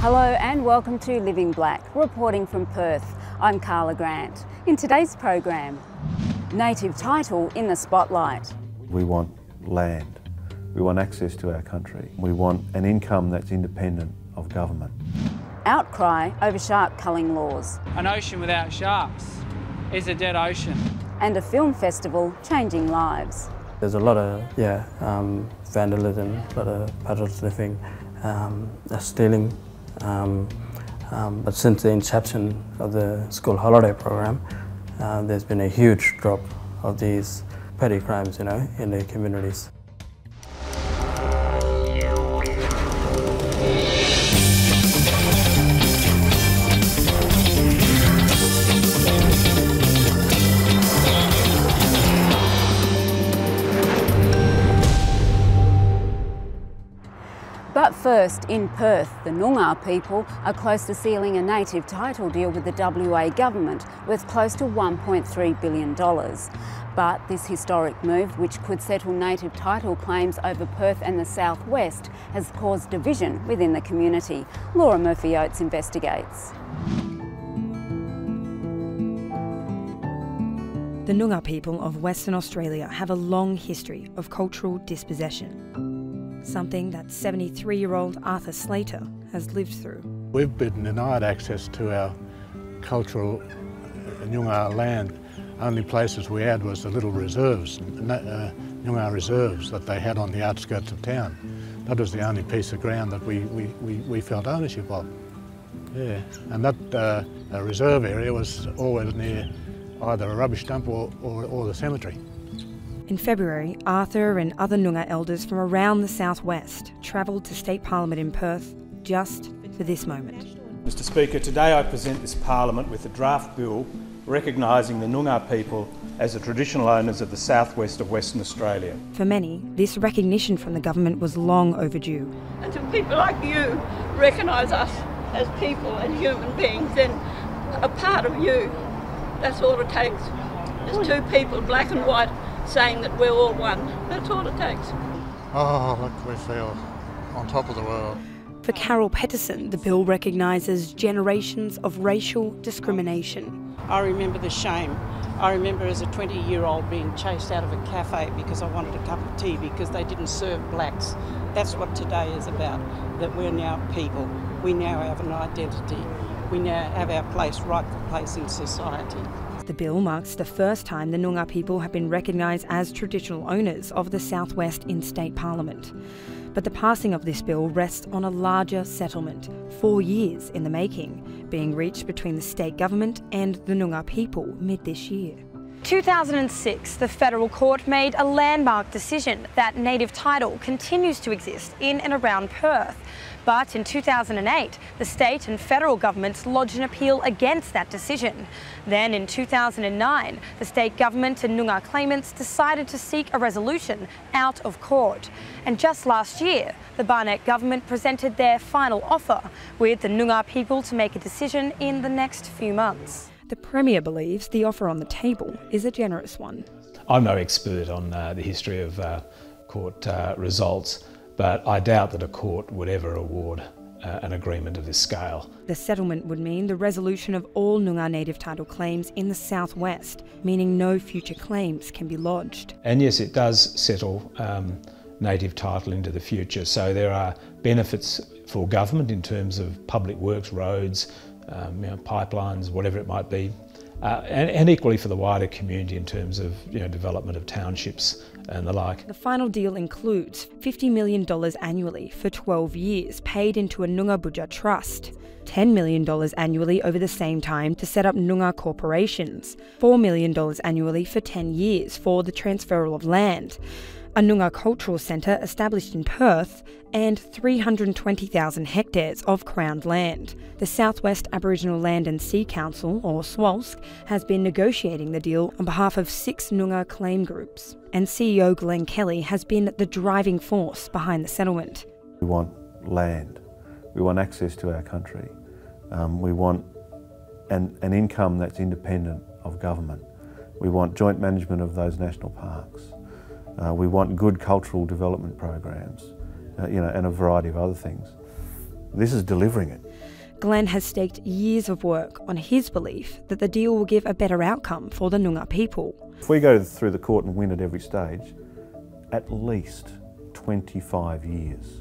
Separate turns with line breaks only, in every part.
Hello and welcome to Living Black, reporting from Perth. I'm Carla Grant. In today's program, native title in the spotlight.
We want land. We want access to our country. We want an income that's independent of government.
Outcry over shark culling laws.
An ocean without sharks is a dead ocean.
And a film festival changing lives.
There's a lot of vandalism, a lot of paddle sniffing, stealing. But since the inception of the school holiday program, there's been a huge drop of these petty crimes, in the communities.
But first, in Perth, the Noongar people are close to sealing a native title deal with the WA government worth close to $1.3 billion. But this historic move, which could settle native title claims over Perth and the southwest, has caused division within the community. Laura Murphy-Oates investigates.
The Noongar people of Western Australia have a long history of cultural dispossession. Something that 73-year-old Arthur Slater has lived through.
We've been denied access to our cultural Noongar land. Only places we had was the little reserves, Noongar reserves that they had on the outskirts of town. That was the only piece of ground that we felt ownership of. Yeah, and that reserve area was always near either a rubbish dump or the cemetery.
In February, Arthur and other Noongar elders from around the southwest travelled to State Parliament in Perth just for this moment.
Mr Speaker, today I present this Parliament with a draft bill recognising the Noongar people as the traditional owners of the southwest of Western Australia.
For many, this recognition from the government was long overdue.
Until people like you recognise us as people and human beings and a part of you, that's all it takes. There's two people, black and white, saying that we're all one. That's all it takes.
Oh, look, we feel on top of the world.
For Carol Petterson, the bill recognises generations of racial discrimination.
I remember the shame. I remember as a 20-year-old being chased out of a cafe because I wanted a cup of tea because they didn't serve blacks. That's what today is about, that we're now people. We now have an identity. We now have our rightful place in society.
The bill marks the first time the Noongar people have been recognised as traditional owners of the southwest in State Parliament. But the passing of this bill rests on a larger settlement, 4 years in the making, being reached between the state government and the Noongar people mid this year. 2006, the federal court made a landmark decision that native title continues to exist in and around Perth. But in 2008, the state and federal governments lodged an appeal against that decision. Then in 2009, the state government and Noongar claimants decided to seek a resolution out of court. And just last year, the Barnett government presented their final offer, with the Noongar people to make a decision in the next few months. The Premier believes the offer on the table is a generous one.
I'm no expert on the history of court results, but I doubt that a court would ever award an agreement of this scale.
The settlement would mean the resolution of all Noongar native title claims in the southwest, meaning no future claims can be lodged.
And yes, it does settle native title into the future, so there are benefits for government in terms of public works, roads, pipelines, whatever it might be, and equally for the wider community in terms of development of townships and the like.
The final deal includes $50 million annually for 12 years paid into a Noongar Budja trust, $10 million annually over the same time to set up Noongar corporations, $4 million annually for 10 years for the transferal of land, a Noongar cultural centre established in Perth, and 320,000 hectares of crowned land. The Southwest Aboriginal Land and Sea Council, or SWALSC, has been negotiating the deal on behalf of 6 Noongar claim groups, and CEO Glenn Kelly has been the driving force behind the settlement.
We want land. We want access to our country. We want an income that's independent of government. We want joint management of those national parks. We want good cultural development programs, and a variety of other things. This is delivering it.
Glenn has staked years of work on his belief that the deal will give a better outcome for the Noongar people.
If we go through the court and win at every stage, at least 25 years.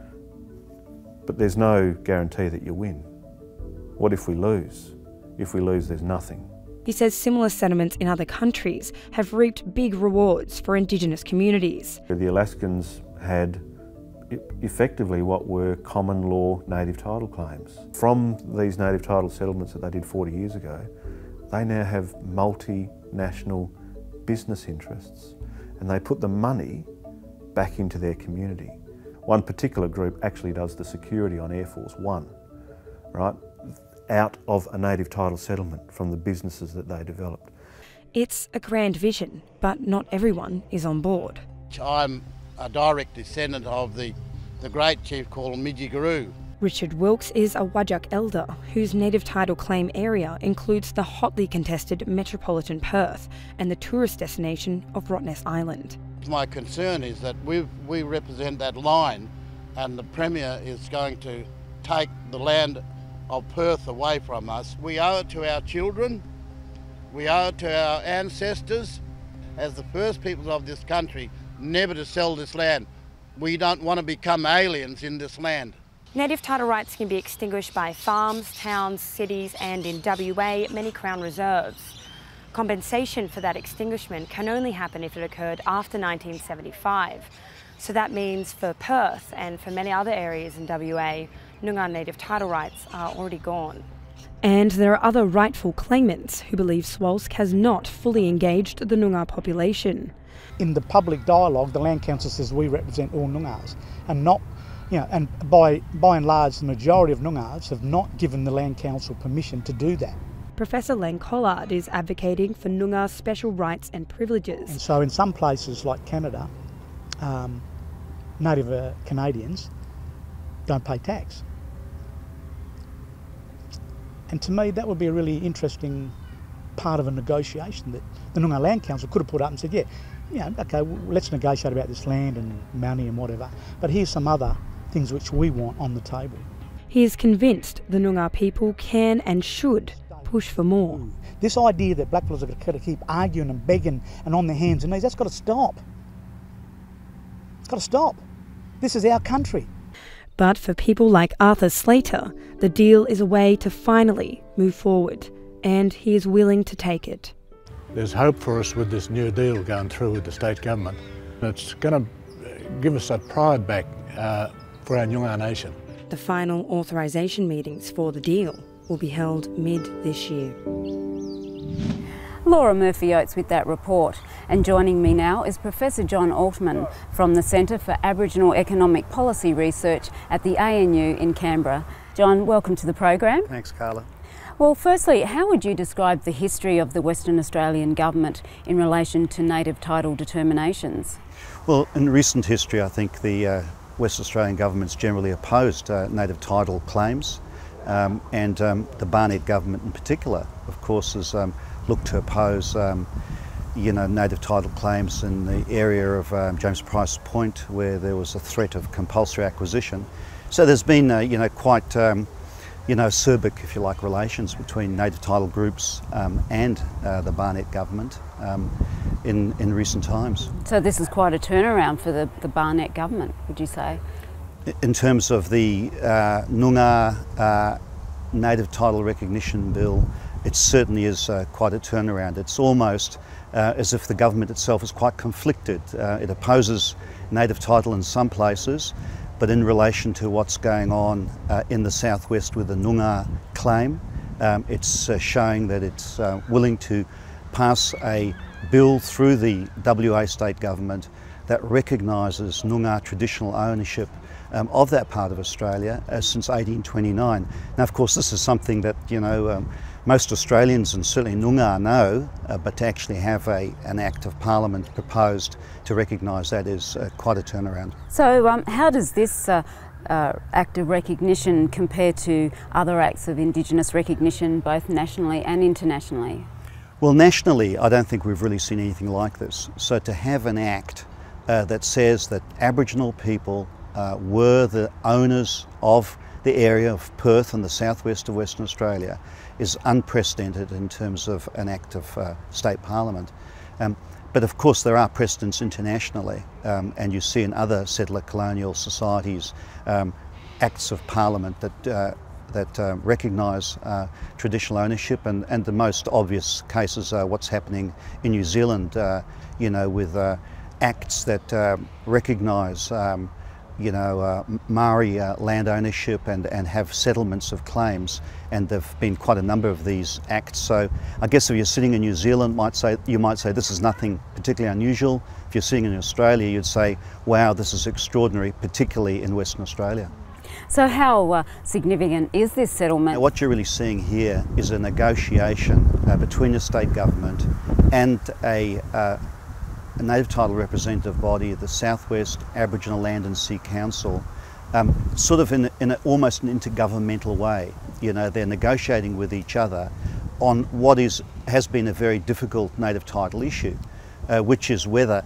But there's no guarantee that you win. What if we lose? If we lose, there's nothing.
He says similar settlements in other countries have reaped big rewards for Indigenous communities.
The Alaskans had effectively what were common law native title claims. From these native title settlements that they did 40 years ago, they now have multinational business interests, and they put the money back into their community. One particular group actually does the security on Air Force One, right, out of a native title settlement from the businesses that they developed.
It's a grand vision, but not everyone is on board.
I'm a direct descendant of the great chief called Midjigaroo.
Richard Wilkes is a Whadjuk elder whose native title claim area includes the hotly contested metropolitan Perth and the tourist destination of Rottnest Island.
My concern is that we represent that line, and the Premier is going to take the land of Perth away from us. We owe it to our children, we owe it to our ancestors as the first peoples of this country never to sell this land. We don't want to become aliens in this land.
Native title rights can be extinguished by farms, towns, cities and in WA, many Crown reserves. Compensation for that extinguishment can only happen if it occurred after 1975. So that means for Perth and for many other areas in WA, Noongar native title rights are already gone. And there are other rightful claimants who believe SWOLSC has not fully engaged the Noongar population.
In the public dialogue, the Land Council says we represent all Noongars, and not, and by and large, the majority of Noongars have not given the Land Council permission to do that.
Professor Len Collard is advocating for Noongar special rights and privileges.
And so in some places like Canada, native Canadians don't pay tax. And to me, that would be a really interesting part of a negotiation that the Noongar Land Council could have put up and said, okay, well, let's negotiate about this land and money and whatever, but here's some other things which we want on the table.
He is convinced the Noongar people can and should push for more.
This idea that black fellas are going to keep arguing and begging and on their hands and knees, that's got to stop. It's got to stop. This is our country.
But for people like Arthur Slater, the deal is a way to finally move forward, and he is willing to take it.
There's hope for us with this new deal going through with the state government. It's going to give us that pride back for our Noongar nation.
The final authorisation meetings for the deal will be held mid this year.
Laura Murphy-Oates with that report. And joining me now is Professor John Altman from the Centre for Aboriginal Economic Policy Research at the ANU in Canberra. John, welcome to the program.
Thanks, Carla.
Well, firstly, how would you describe the history of the Western Australian government in relation to native title determinations?
Well, in recent history, I think the West Australian government's generally opposed native title claims, and the Barnett government in particular, of course, has looked to oppose native title claims in the area of James Price Point, where there was a threat of compulsory acquisition. So there's been quite acerbic, if you like, relations between native title groups and the Barnett government in recent times.
So this is quite a turnaround for the Barnett government, would you say?
In terms of the Noongar native title recognition bill, it certainly is quite a turnaround. It's almost as if the government itself is quite conflicted. It opposes native title in some places, but in relation to what's going on in the southwest with the Noongar claim, it's showing that it's willing to pass a bill through the WA state government that recognises Noongar traditional ownership of that part of Australia since 1829. Now, of course, this is something that most Australians and certainly Noongar know, but to actually have an Act of Parliament proposed to recognise that is quite a turnaround.
So how does this Act of Recognition compare to other acts of Indigenous recognition, both nationally and internationally?
Well, nationally, I don't think we've really seen anything like this. So to have an Act that says that Aboriginal people were the owners of the area of Perth and the southwest of Western Australia is unprecedented in terms of an act of state parliament. But of course there are precedents internationally, and you see in other settler colonial societies acts of parliament that recognise traditional ownership, and the most obvious cases are what's happening in New Zealand, with acts that recognise Maori land ownership and have settlements of claims, and there have been quite a number of these acts. So I guess if you're sitting in New Zealand, you might say this is nothing particularly unusual. If you're sitting in Australia, you'd say, wow, this is extraordinary, particularly in Western Australia.
So how significant is this settlement?
Now, what you're really seeing here is a negotiation between the state government and a native title representative body, the Southwest Aboriginal Land and Sea Council, sort of in almost an intergovernmental way. They're negotiating with each other on what has been a very difficult native title issue, which is whether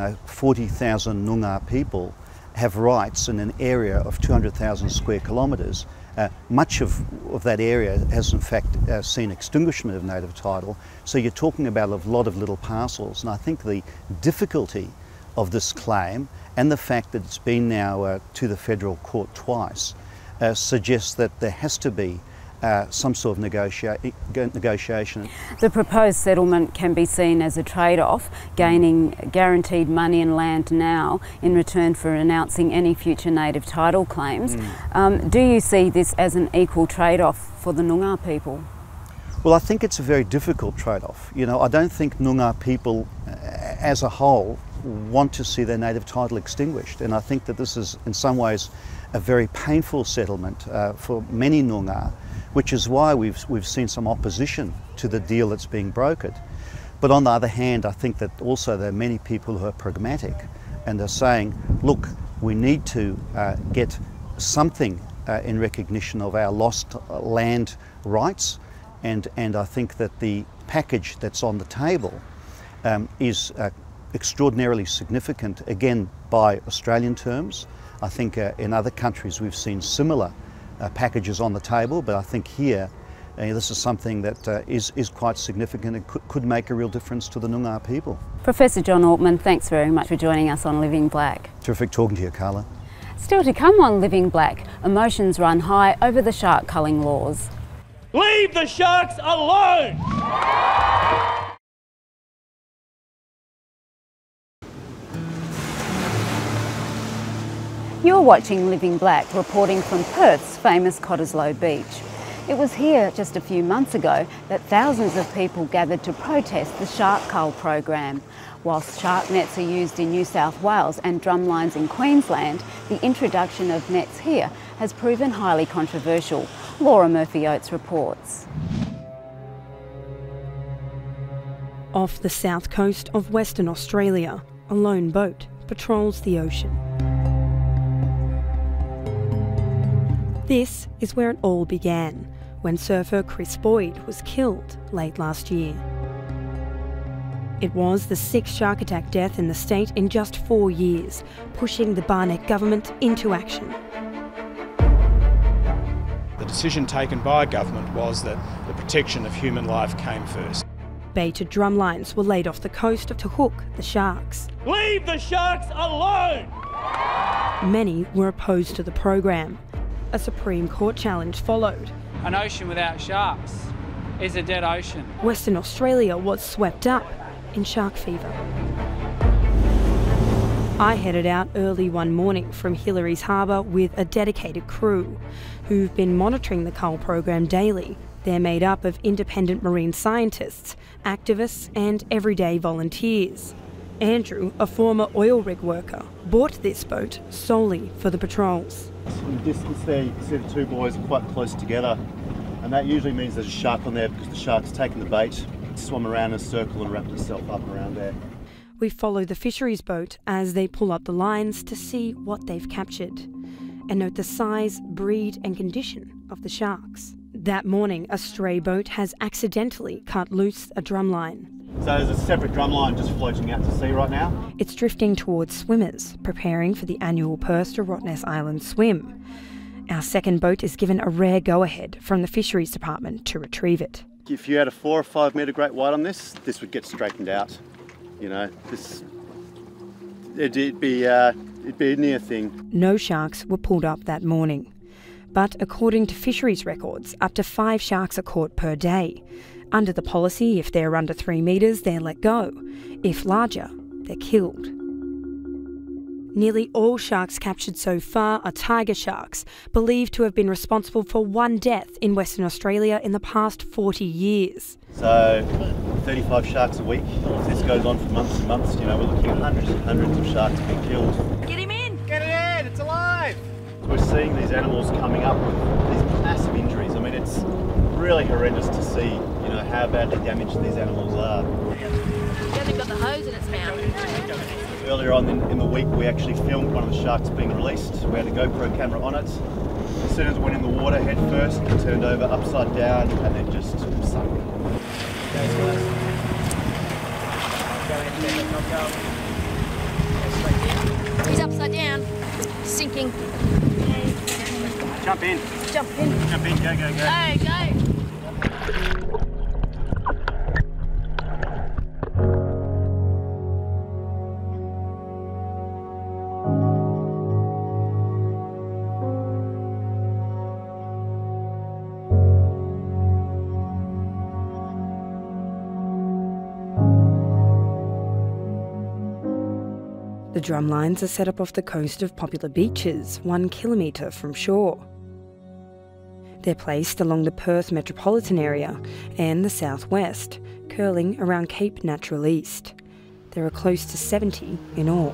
40,000 Noongar people have rights in an area of 200,000 square kilometres. Much of that area has in fact seen extinguishment of native title, so you're talking about a lot of little parcels. And I think the difficulty of this claim and the fact that it's been now to the federal court twice suggests that there has to be some sort of negotiation.
The proposed settlement can be seen as a trade-off, gaining guaranteed money and land now in return for announcing any future native title claims. Do you see this as an equal trade-off for the Noongar people?
Well, I think it's a very difficult trade-off. I don't think Noongar people as a whole want to see their native title extinguished, and I think that this is in some ways a very painful settlement for many Noongar, which is why we've seen some opposition to the deal that's being brokered. But on the other hand, I think that also there are many people who are pragmatic and are saying, look, we need to get something in recognition of our lost land rights, and I think that the package that's on the table is extraordinarily significant, again by Australian terms. I think in other countries we've seen similar packages on the table, but I think here this is something that is quite significant and could make a real difference to the Noongar people.
Professor John Altman, thanks very much for joining us on Living Black.
Terrific talking to you, Carla.
Still to come on Living Black, emotions run high over the shark culling laws.
Leave the sharks alone!
You're watching Living Black, reporting from Perth's famous Cottesloe Beach. It was here just a few months ago that thousands of people gathered to protest the shark cull program. Whilst shark nets are used in New South Wales and drumlines in Queensland, the introduction of nets here has proven highly controversial. Laura Murphy-Oates reports.
Off the south coast of Western Australia, a lone boat patrols the ocean. This is where it all began, when surfer Chris Boyd was killed late last year. It was the 6th shark attack death in the state in just 4 years, pushing the Barnett government into action.
The decision taken by government was that the protection of human life came first.
Baited drumlines were laid off the coast to hook the sharks.
Leave the sharks alone!
Many were opposed to the program. A Supreme Court challenge followed.
An ocean without sharks is a dead ocean.
Western Australia was swept up in shark fever. I headed out early one morning from Hillary's Harbour with a dedicated crew who've been monitoring the cull program daily. They're made up of independent marine scientists, activists and everyday volunteers. Andrew, a former oil rig worker, bought this boat solely for the patrols.
In the distance there you can see the two buoys quite close together, and that usually means there's a shark on there because the shark's taken the bait, swum around in a circle and wrapped itself up around there.
We follow the fisheries boat as they pull up the lines to see what they've captured and note the size, breed and condition of the sharks. That morning, a stray boat has accidentally cut loose a drumline.
So there's a separate drumline just floating out to sea right now.
It's drifting towards swimmers, preparing for the annual Perth to Rottnest Island swim. Our second boat is given a rare go-ahead from the Fisheries Department to retrieve it.
If you had a 4 or 5 metre great white on this would get straightened out. You know, it'd be a near thing.
No sharks were pulled up that morning. But according to fisheries records, up to 5 sharks are caught per day. Under the policy, if they're under 3 metres, they're let go. If larger, they're killed. Nearly all sharks captured so far are tiger sharks, believed to have been responsible for 1 death in Western Australia in the past 40 years.
So 35 sharks a week. If this goes on for months and months, you know, we're looking at hundreds and hundreds of sharks being killed.
Get him in!
Get it in! It's alive! We're seeing these animals coming up with these massive injuries. I mean, it's really horrendous to see, you know, how badly damaged these animals are.
It hasn't got the hose in its mouth.
Earlier on in the week, we actually filmed one of the sharks being released. We had a GoPro camera on it. As soon as it went in the water head first, it turned over upside down and then just sunk.
He's upside down, sinking.
Jump in.
Jump in.
Jump in, go, go, go.
Go, go.
The drumlines are set up off the coast of popular beaches, 1 kilometre from shore. They're placed along the Perth metropolitan area and the southwest, curling around Cape Natural East. There are close to 70 in all.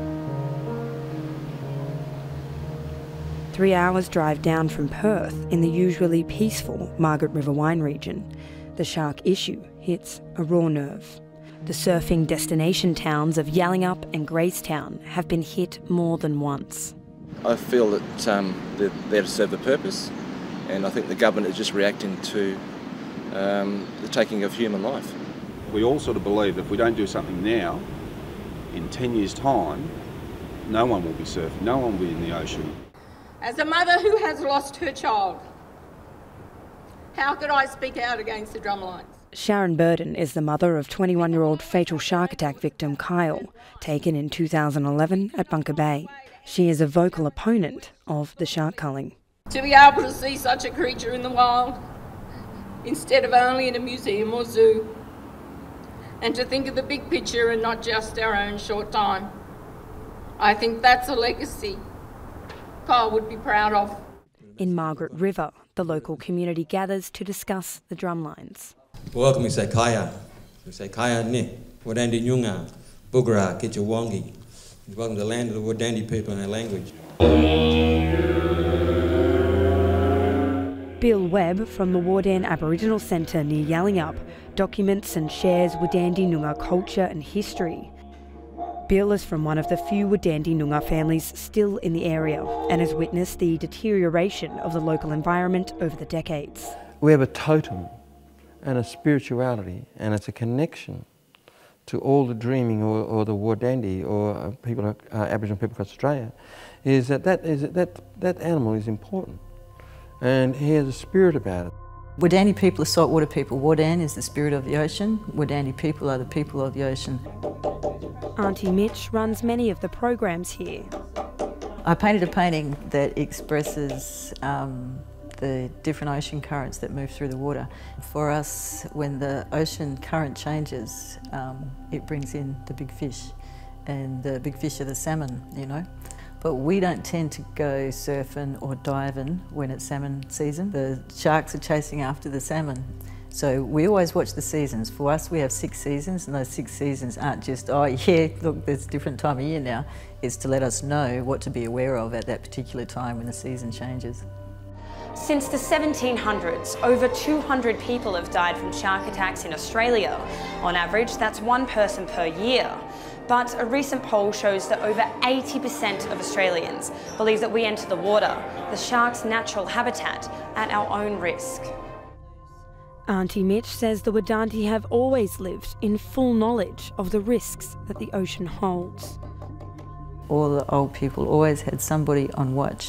3 hours drive down from Perth in the usually peaceful Margaret River wine region. The shark issue hits a raw nerve. The surfing destination towns of Yallingup and Gracetown have been hit more than once.
I feel that they're there to serve the purpose, and I think the government is just reacting to the taking of human life.
We all sort of believe that if we don't do something now, in 10 years' time, no one will be surfing, no one will be in the ocean.
As a mother who has lost her child, how could I speak out against the drumlines?
Sharon Burden is the mother of 21-year-old fatal shark attack victim Kyle, taken in 2011 at Bunker Bay. She is a vocal opponent of the shark culling.
To be able to see such a creature in the wild, instead of only in a museum or zoo, and to think of the big picture and not just our own short time. I think that's a legacy Kyle would be proud of.
In Margaret River, the local community gathers to discuss the drumlines.
Welcome, we say kaya. We say kaya ne, Wadandi Noongar, Bugra, Kitchawangi. Welcome to the land of the Wadandi people and their language.
Bill Webb from the Wardan Aboriginal Centre near Yallingup documents and shares Wadandi Noongar culture and history. Bill is from one of the few Wadandi Noongar families still in the area and has witnessed the deterioration of the local environment over the decades.
We have a totem and a spirituality, and it's a connection to all the dreaming or the Wadandi or people, Aboriginal people across Australia, is that animal is important, and he has a spirit about it.
Wadandi people are saltwater people. Wardan is the spirit of the ocean. Wadandi people are the people of the ocean.
Auntie Mitch runs many of the programs here.
I painted a painting that expresses the different ocean currents that move through the water. For us, when the ocean current changes, it brings in the big fish, and the big fish are the salmon, you know. But we don't tend to go surfing or diving when it's salmon season. The sharks are chasing after the salmon. So we always watch the seasons. For us, we have 6 seasons, and those 6 seasons aren't just, oh yeah, look, there's a different time of year now. It's to let us know what to be aware of at that particular time when the season changes.
Since the 1700s, over 200 people have died from shark attacks in Australia. On average, that's 1 person per year. But a recent poll shows that over 80% of Australians believe that we enter the water, the shark's natural habitat, at our own risk.
Auntie Mitch says the Wadandi have always lived in full knowledge of the risks that the ocean holds.
All the old people always had somebody on watch,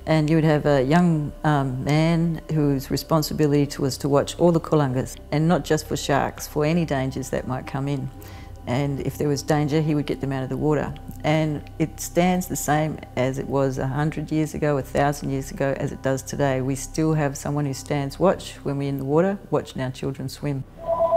And you would have a young man whose responsibility was to watch all the kulangas, and not just for sharks, for any dangers that might come in. And if there was danger, he would get them out of the water. And it stands the same as it was 100 years ago, 1,000 years ago, as it does today. We still have someone who stands watch when we're in the water, watching our children swim.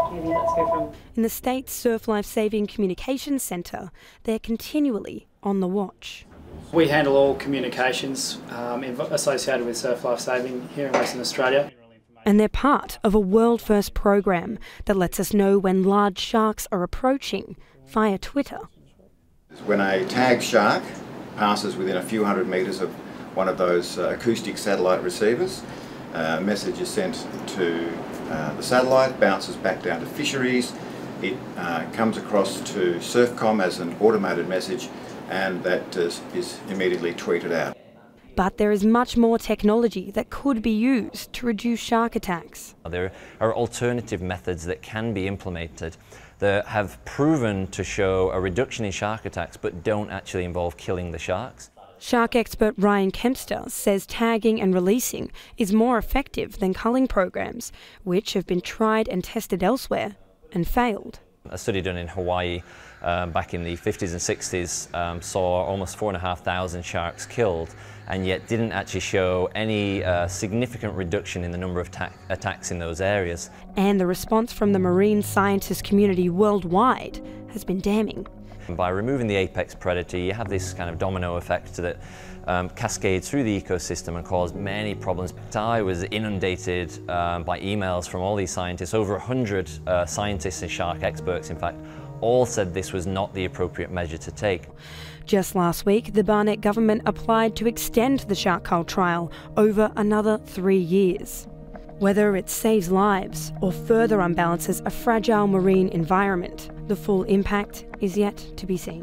In the state's Surf Life Saving Communications Centre, they're continually on the watch.
We handle all communications associated with surf life saving here in Western Australia.
And they're part of a world-first program that lets us know when large sharks are approaching via Twitter.
When a tagged shark passes within a few hundred metres of one of those acoustic satellite receivers, a message is sent to the satellite, bounces back down to fisheries, it comes across to Surfcom as an automated message, and that is immediately tweeted out.
But there is much more technology that could be used to reduce shark attacks.
There are alternative methods that can be implemented that have proven to show a reduction in shark attacks but don't actually involve killing the sharks.
Shark expert Ryan Kempster says tagging and releasing is more effective than culling programs, which have been tried and tested elsewhere and failed.
A study done in Hawaii back in the 50s and 60s saw almost 4,500 sharks killed, and yet didn't actually show any significant reduction in the number of attacks in those areas. And the response from the marine scientist community worldwide has been damning. By removing the apex predator, you have this kind of domino effect that cascades through the ecosystem and cause many problems. I was inundated by emails from all these scientists. Over 100 scientists and shark experts, in fact, all said this was not the appropriate measure to take.
Just last week, the Barnett government applied to extend the shark cull trial over another 3 years. Whether it saves lives or further unbalances a fragile marine environment, the full impact is yet to be seen.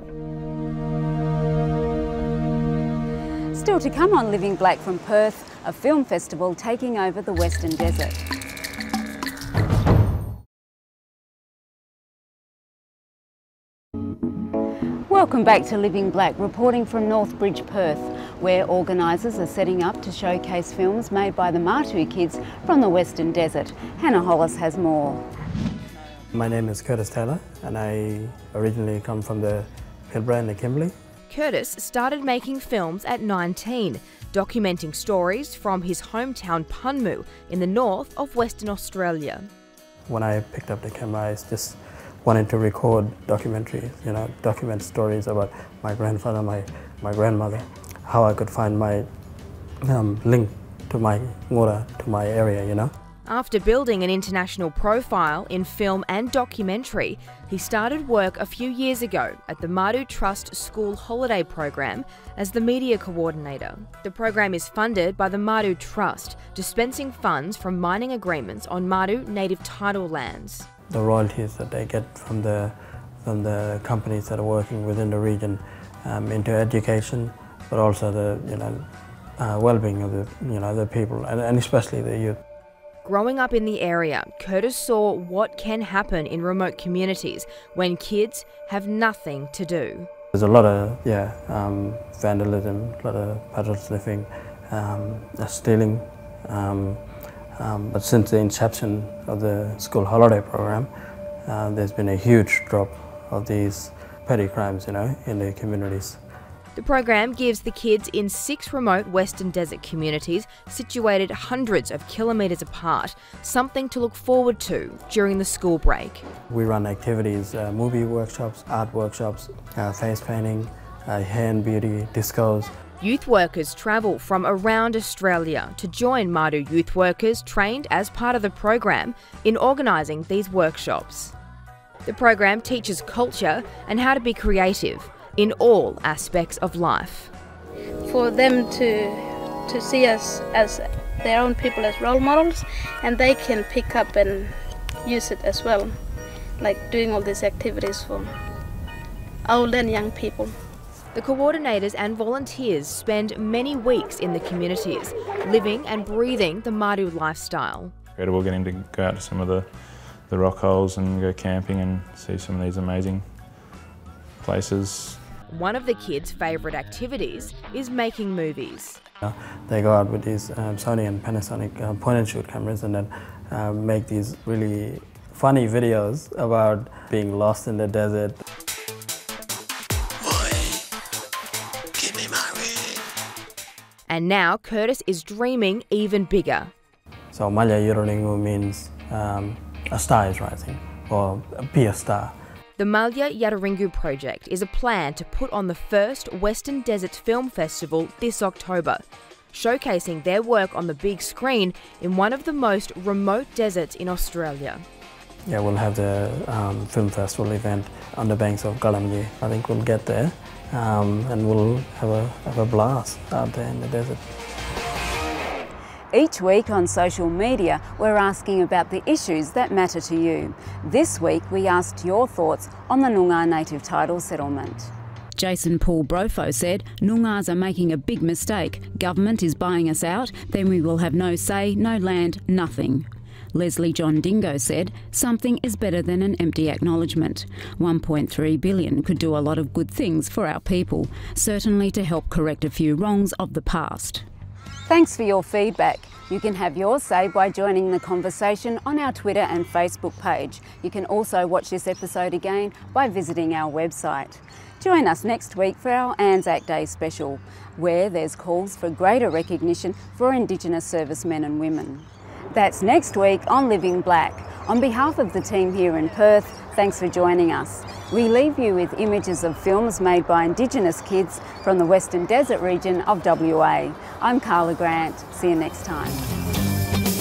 Still to come on Living Black from Perth, a film festival taking over the Western Desert. Welcome back to Living Black, reporting from Northbridge, Perth, where organisers are setting up to showcase films made by the Matu kids from the Western Desert. Hannah Hollis has more.
My name is Curtis Taylor, and I originally come from the Pilbara and the Kimberley.
Curtis started making films at 19, documenting stories from his hometown Punmu in the north of Western Australia.
When I picked up the camera, I just wanted to record documentaries, document stories about my grandfather, my grandmother, how I could find my link to my water, to my area,
After building an international profile in film and documentary, he started work a few years ago at the Madu Trust School Holiday Program as the media coordinator. The program is funded by the Madu Trust, dispensing funds from mining agreements on Madu native title lands.
The royalties that they get from the companies that are working within the region into education, but also the well-being of the people and especially the youth.
Growing up in the area, Curtis saw what can happen in remote communities when kids have nothing to do.
There's a lot of vandalism, a lot of paddle sniffing, stealing. But since the inception of the school holiday program, there's been a huge drop of these petty crimes, in the communities.
The program gives the kids in 6 remote Western Desert communities situated hundreds of kilometres apart something to look forward to during the school break.
We run activities, movie workshops, art workshops, face painting, hair and beauty, discos.
Youth workers travel from around Australia to join Madu youth workers trained as part of the program in organising these workshops. The program teaches culture and how to be creative in all aspects of life.
For them to see us as their own people, as role models, and they can pick up and use it as well, like doing all these activities for old and young people.
The coordinators and volunteers spend many weeks in the communities, living and breathing the Madu lifestyle.
Incredible getting to go out to some of the rock holes and go camping and see some of these amazing places.
One of the kids' favourite activities is making movies.
They go out with these Sony and Panasonic point-and-shoot cameras and then make these really funny videos about being lost in the desert.
And now Curtis is dreaming even bigger.
So Malya Yuraringu means a star is rising, or be a star.
The Malya Yadaringu project is a plan to put on the first Western Desert Film Festival this October, showcasing their work on the big screen in one of the most remote deserts in Australia.
Yeah, we'll have the film festival event on the banks of Galamgi. I think we'll get there and we'll have a blast out there in the desert.
Each week on social media, we're asking about the issues that matter to you. This week, we asked your thoughts on the Noongar native title settlement. Jason Paul Brofo said, Noongars are making a big mistake. Government is buying us out, then we will have no say, no land, nothing. Leslie John Dingo said, something is better than an empty acknowledgement. 1.3 billion could do a lot of good things for our people, certainly to help correct a few wrongs of the past. Thanks for your feedback. You can have your say by joining the conversation on our Twitter and Facebook page. You can also watch this episode again by visiting our website. Join us next week for our Anzac Day special, where there's calls for greater recognition for Indigenous servicemen and women. That's next week on Living Black. On behalf of the team here in Perth, thanks for joining us. We leave you with images of films made by Indigenous kids from the Western Desert region of WA. I'm Carla Grant. See you next time.